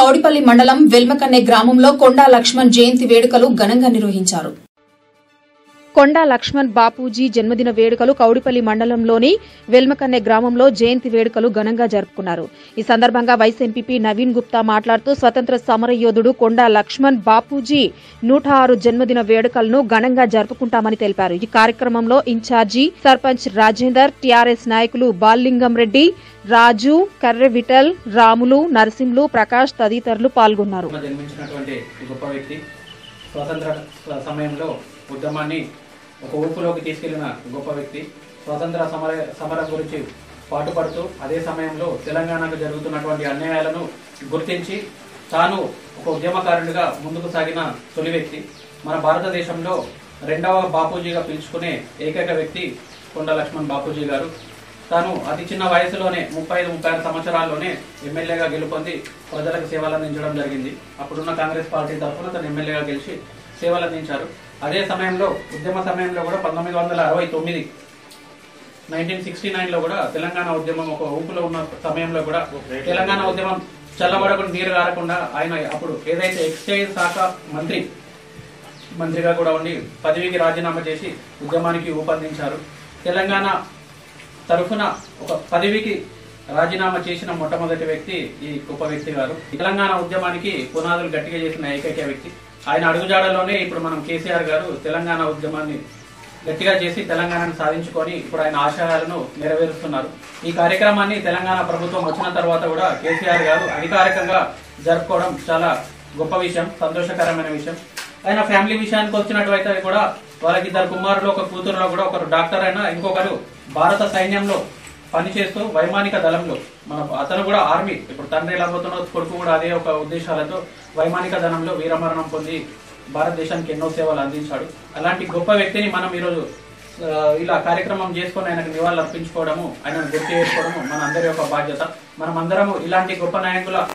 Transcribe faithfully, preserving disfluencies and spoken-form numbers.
కౌడిపల్లి మండలం వెల్మకన్నె గ్రామంలో కొండా లక్ష్మణ్ జయంతి వేడుకలు ఘనంగా నిర్వహించారు. కొండా లక్ష్మణ్ బాపూజీ జన్మదిన వేడుకలు కౌడిపల్లి మండలంలోని వెల్మకన్నె గ్రామంలో జయంతి వేడుకలు ఘనంగా జరుపుకున్నారు. ఈ సందర్భంగా వైస్ ఎంపీపీ నవీన్ గుప్తా మాట్లాడుతూ స్వతంత్ర సమరయోధుడు కొండా లక్ష్మణ్ బాపూజీ నూట ఆరు జన్మదిన వేడుకలను ఘనంగా జరుపుకుంటామని తెలిపారు. ఈ కార్యక్రమంలో ఇన్ఛార్జి సర్పంచ్ రాజేందర్, టీఆర్ఎస్ నాయకులు బాల్లింగం రెడ్డి, రాజు, కర్రె విఠల్, రాములు, నరసింహులు, ప్రకాష్ తదితరులు పాల్గొన్నారు. ఒక ఊపులోకి తీసుకెళ్లిన గొప్ప వ్యక్తి. స్వాతంత్ర సమర సమరం గురించి పాటుపడుతూ అదే సమయంలో తెలంగాణకు జరుగుతున్నటువంటి అన్యాయాలను గుర్తించి తాను ఒక ఉద్యమకారుడిగా ముందుకు సాగిన తొలి వ్యక్తి. మన భారతదేశంలో రెండవ బాపూజీగా పిలుచుకునే ఏకైక వ్యక్తి కొండా లక్ష్మణ్ బాపూజీ గారు. తాను అతి చిన్న వయసులోనే ముప్పై ఐదు ముప్పై ఆరు సంవత్సరాల్లోనే ఎమ్మెల్యేగా గెలుపొంది ప్రజలకు సేవలు అందించడం జరిగింది. అప్పుడున్న కాంగ్రెస్ పార్టీ తరఫున తను ఎమ్మెల్యేగా గెలిచి సేవలు అందించారు. అదే సమయంలో ఉద్యమ సమయంలో కూడా పంతొమ్మిది వందల అరవై తొమ్మిది నైన్టీన్ సిక్స్టీ నైన్ లో కూడా తెలంగాణ ఉద్యమం ఒక ఊపులో ఉన్న సమయంలో కూడా తెలంగాణ ఉద్యమం చల్లబడకుండా నీరు కారకుండా ఆయన అప్పుడు ఏదైతే ఎక్సైజ్ శాఖ మంత్రి మంత్రిగా కూడా ఉండి పదవికి రాజీనామా చేసి ఉద్యమానికి ఊపందించారు. తెలంగాణ తరఫున ఒక పదవికి రాజీనామా చేసిన మొట్టమొదటి వ్యక్తి ఈ గొప్ప వ్యక్తి గారు. తెలంగాణ ఉద్యమానికి పునాదులు గట్టిగా చేసిన ఏకైక వ్యక్తి. ఆయన అడుగుజాడలోనే ఇప్పుడు మనం కేసీఆర్ గారు తెలంగాణ ఉద్యమాన్ని గట్టిగా చేసి తెలంగాణను సాధించుకొని ఇప్పుడు ఆయన ఆశయాలను నెరవేరుస్తున్నారు. ఈ కార్యక్రమాన్ని తెలంగాణ ప్రభుత్వం వచ్చిన తర్వాత కూడా కేసీఆర్ గారు అధికారికంగా జరుపుకోవడం చాలా గొప్ప విషయం, సంతోషకరమైన విషయం. ఆయన ఫ్యామిలీ విషయానికి వచ్చినట్లయితే కూడా వాళ్ళకి ఇద్దరు కుమారులు, ఒక కూతురులో కూడా ఒకరు డాక్టర్ అయినా, ఇంకొకరు భారత సైన్యంలో పనిచేస్తూ వైమానిక దళంలో మన అతను కూడా ఆర్మీ, ఇప్పుడు తండ్రి ఎలా పోతున్నో కొడుకు కూడా అదే ఒక ఉద్దేశాలతో వైమానిక దళంలో వీరమరణం పొంది భారతదేశానికి ఎన్నో సేవలు అందించాడు. అలాంటి గొప్ప వ్యక్తిని మనం ఈరోజు ఇలా కార్యక్రమం చేసుకొని ఆయనకు నివాళులు అర్పించుకోవడము, ఆయనను గుర్తు చేసుకోవడము మన అందరి యొక్క బాధ్యత. మనం అందరము ఇలాంటి గొప్ప నాయకుల